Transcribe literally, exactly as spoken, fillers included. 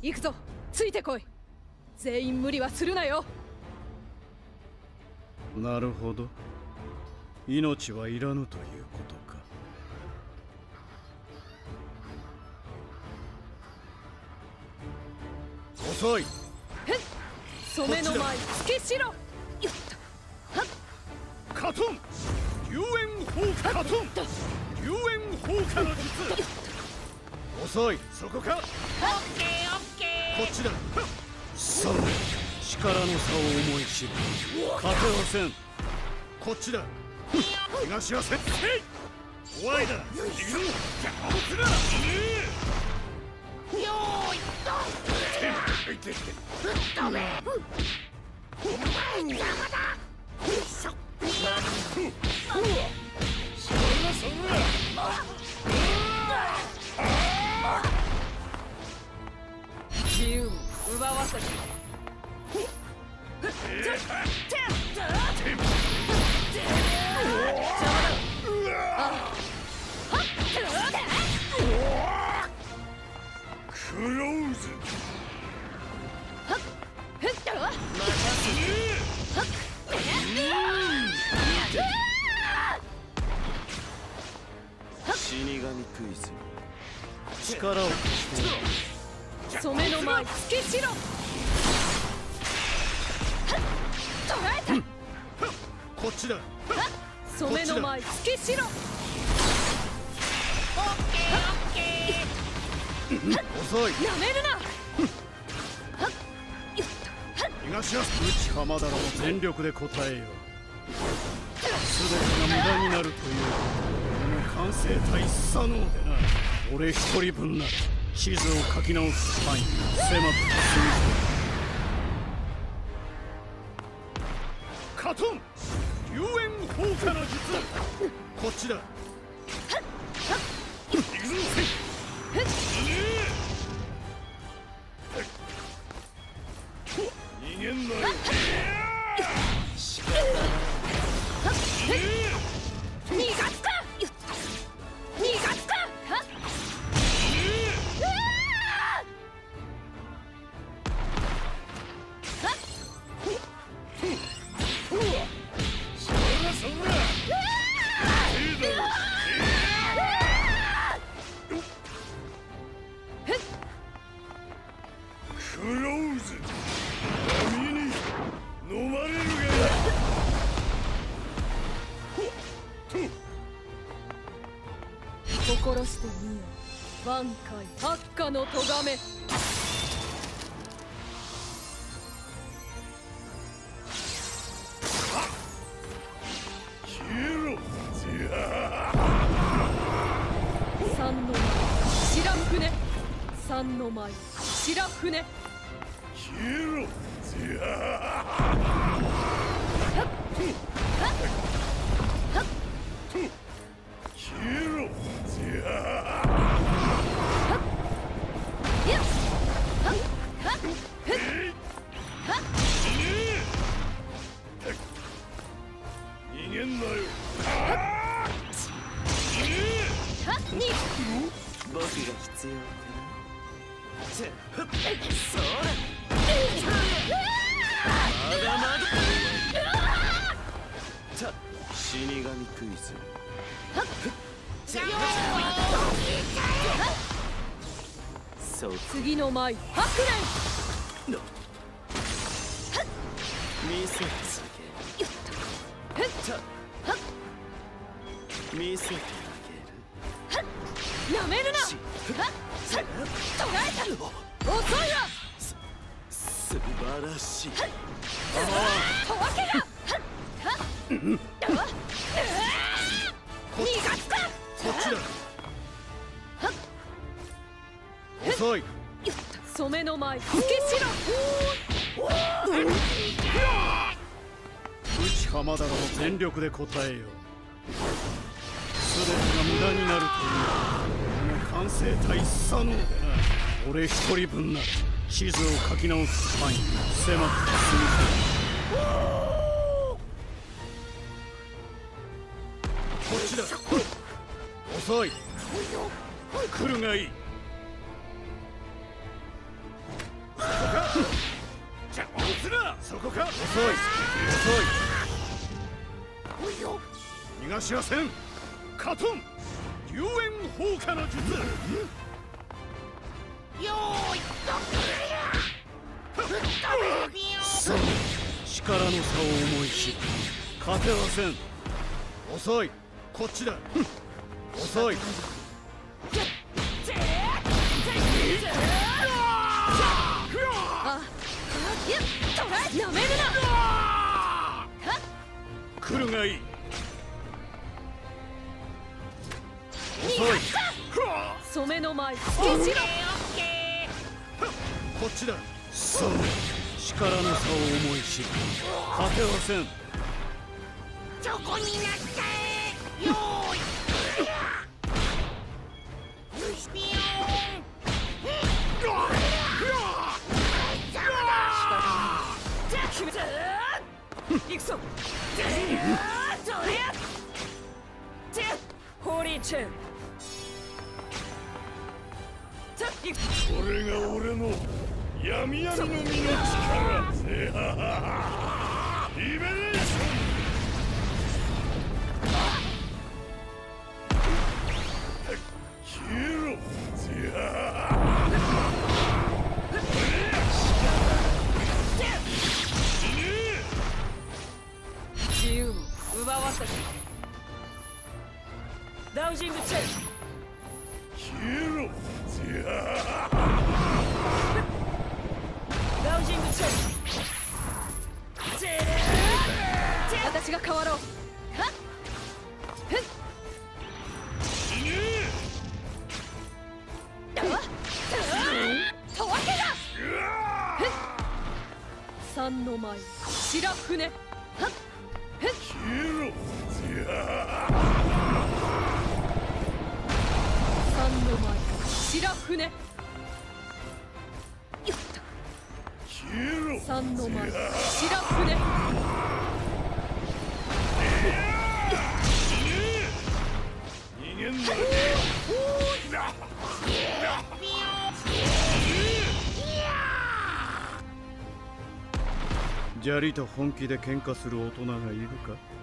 行くぞ、ついてこい。全員無理はするなよ。 なるほど、命はいらぬということか。遅い。 染めの前つけしろ。よっとカトン龍炎放火。カトン龍炎放火の術。遅い。そこか。オッケーオッケー。こっちだ。さあ、力の差を思い知る。勝てはせん。こっちだ。東はせん。終わりだ。行くぞ。邪魔をするな。よーいと。いていて。ダメ。お前邪魔だ。よいしょ。そんなそんな。 自由を奪わせて。 クローズ。死神クイズ。力を貸して染めの前つけしろ。捕らえた。 こっちだ。 染めの前つけしろ。オッケーオッケー。 遅い。 やめるな。 東は内浜田らも全力で応えよう。全てが無駄になるというこの完成体不可能でな。俺一人分なら地図を書き直す範囲狭くて済む。カトン龍炎放火の術。こっちだ。行くぞ。逃げんなよ。仕方ない。 逃がすか。逃がすか。 そんな。クローズ。波に飲まれるが。 心してみよ。挽回八下の咎め。 消えろ。 三の前白船。三の前白船。 消えろ。消えろ。逃げんなよ。僕が必要だ。そうだ。まだまだ。死神クイズ。そう。 次の舞白蓮。 見せてあげる。見せてあげる。 やめるな。捕らえた。遅いわ。 す素晴らしい。 たわけだ。逃がすか。 こっちだ。遅い。 染めの前つけしろ。 内浜田らも全力で応えよう。全てが無駄になるというこの完成体不可能でな。俺一人分なら地図を書き直す範囲狭くて済む。こっちだ。遅い。来るがいい。 遅い遅い逃がしはせん。カトン龍炎放火の術。 よーいさあ力の差を思い知り勝てはせん。遅いこっちだ。遅いやめるな。 来るがいい。遅い染めの舞。 オッケーオッケこっちだ。さあ力の差を思い知り勝てはせん。 ーチョコになったよーいピヨー行くぞ。ホーリーチェーン。 これが俺の闇闇の身の力。リベレーション。消えろ。 自由を奪わせて。ダウジングチェーン。 消えろ。 ダウジングチェーン。私が変わろう。はっふっとわけだ。三の舞白船。はっふっ消えろ。 三の舞白船。よっと消えろ。 三の舞白船。 逃げんな。砂利と本気で喧嘩する大人がいるか。